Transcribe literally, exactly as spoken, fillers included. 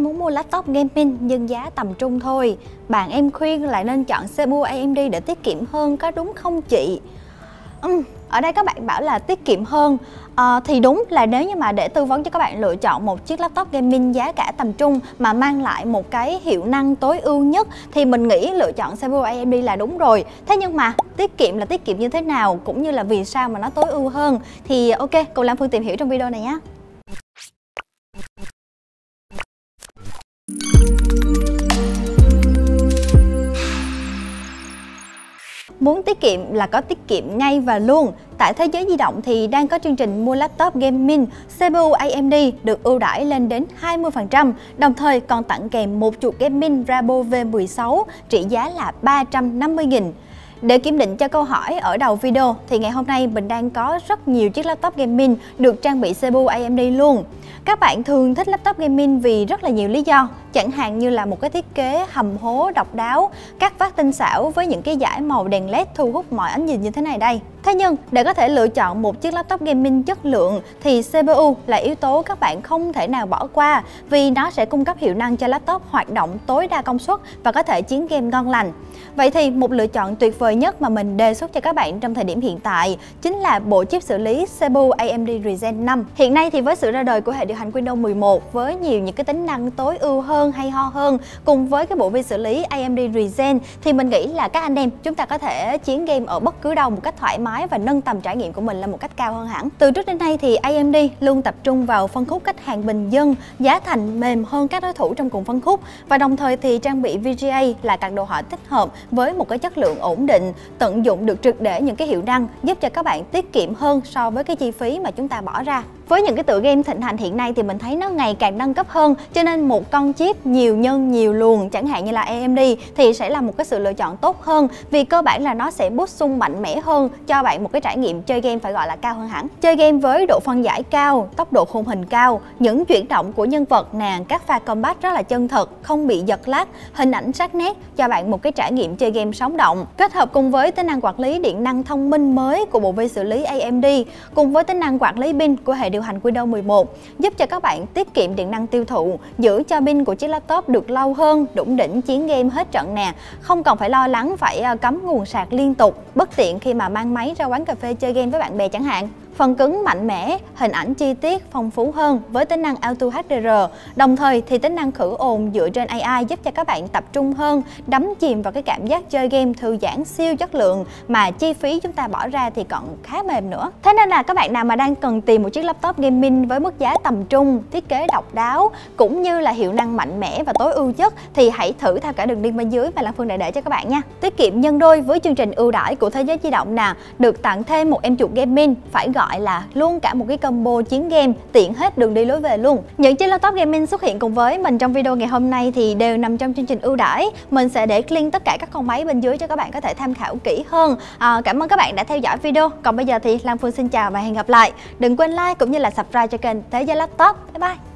muốn mua laptop gaming nhưng giá tầm trung thôi. Bạn em khuyên lại nên chọn xê pê u a em đê để tiết kiệm hơn, có đúng không chị? Uhm, ở đây các bạn bảo là tiết kiệm hơn. À, thì đúng là nếu như mà để tư vấn cho các bạn lựa chọn một chiếc laptop gaming giá cả tầm trung mà mang lại một cái hiệu năng tối ưu nhất thì mình nghĩ lựa chọn xê pê u a em đê là đúng rồi. Thế nhưng mà tiết kiệm là tiết kiệm như thế nào, cũng như là vì sao mà nó tối ưu hơn, thì ok, cùng Lan Phương tìm hiểu trong video này nhé. Muốn tiết kiệm là có tiết kiệm ngay và luôn. Tại Thế Giới Di Động thì đang có chương trình mua laptop gaming xê pê u a em đê được ưu đãi lên đến hai mươi phần trăm, đồng thời còn tặng kèm một chuột gaming Rabo V mười sáu trị giá là ba trăm năm mươi nghìn. Để kiểm định cho câu hỏi ở đầu video thì ngày hôm nay mình đang có rất nhiều chiếc laptop gaming được trang bị xê pê u a em đê luôn. Các bạn thường thích laptop gaming vì rất là nhiều lý do, chẳng hạn như là một cái thiết kế hầm hố độc đáo, các phát tinh xảo với những cái dải màu đèn led thu hút mọi ánh nhìn như thế này đây. Thế nhưng để có thể lựa chọn một chiếc laptop gaming chất lượng thì xê pê u là yếu tố các bạn không thể nào bỏ qua, vì nó sẽ cung cấp hiệu năng cho laptop hoạt động tối đa công suất và có thể chiến game ngon lành. Vậy thì một lựa chọn tuyệt vời nhất mà mình đề xuất cho các bạn trong thời điểm hiện tại chính là bộ chip xử lý xê pê u a em đê Ryzen năm. Hiện nay thì với sự ra đời của hệ điều hành Windows mười một với nhiều những cái tính năng tối ưu hơn, hay ho hơn, cùng với cái bộ vi xử lý a em đê Ryzen thì mình nghĩ là các anh em chúng ta có thể chiến game ở bất cứ đâu một cách thoải mái và nâng tầm trải nghiệm của mình lên một cách cao hơn hẳn. Từ trước đến nay thì a em đê luôn tập trung vào phân khúc khách hàng bình dân, giá thành mềm hơn các đối thủ trong cùng phân khúc, và đồng thời thì trang bị vê giê a là card đồ họa tích hợp với một cái chất lượng ổn định, tận dụng được triệt để những cái hiệu năng giúp cho các bạn tiết kiệm hơn so với cái chi phí mà chúng ta bỏ ra. Với những cái tựa game thịnh hành hiện nay thì mình thấy nó ngày càng nâng cấp hơn, cho nên một con chip nhiều nhân nhiều luồng chẳng hạn như là a em đê thì sẽ là một cái sự lựa chọn tốt hơn, vì cơ bản là nó sẽ boost xung mạnh mẽ hơn cho bạn một cái trải nghiệm chơi game phải gọi là cao hơn hẳn. Chơi game với độ phân giải cao, tốc độ khung hình cao, những chuyển động của nhân vật nè, các pha combat rất là chân thật, không bị giật lag, hình ảnh sắc nét cho bạn một cái trải nghiệm chơi game sống động. Kết hợp cùng với tính năng quản lý điện năng thông minh mới của bộ vi xử lý a em đê cùng với tính năng quản lý pin của hệ điều hành Windows mười một giúp cho các bạn tiết kiệm điện năng tiêu thụ, giữ cho pin của chiếc laptop được lâu hơn, đủng đỉnh chiến game hết trận nè, không còn phải lo lắng phải cắm nguồn sạc liên tục, bất tiện khi mà mang máy ra quán cà phê chơi game với bạn bè chẳng hạn. Phần cứng mạnh mẽ, hình ảnh chi tiết phong phú hơn với tính năng Auto hát đê rờ, đồng thời thì tính năng khử ồn dựa trên a i giúp cho các bạn tập trung hơn, đắm chìm vào cái cảm giác chơi game thư giãn siêu chất lượng mà chi phí chúng ta bỏ ra thì còn khá mềm nữa. Thế nên là các bạn nào mà đang cần tìm một chiếc laptop gaming với mức giá tầm trung, thiết kế độc đáo cũng như là hiệu năng mạnh mẽ và tối ưu nhất thì hãy thử theo cả đường link bên dưới và Lan Phương đã để cho các bạn nha. Tiết kiệm nhân đôi với chương trình ưu đãi của Thế Giới Di Động nè, được tặng thêm một em chuột gaming, phải gọi là luôn cả một cái combo chiến game tiện hết đường đi lối về luôn. Những chiếc laptop gaming xuất hiện cùng với mình trong video ngày hôm nay thì đều nằm trong chương trình ưu đãi. Mình sẽ để link tất cả các con máy bên dưới cho các bạn có thể tham khảo kỹ hơn. À, cảm ơn các bạn đã theo dõi video. Còn bây giờ thì Lan Phương xin chào và hẹn gặp lại. Đừng quên like cũng như là subscribe cho kênh Thế Giới Laptop. Bye bye.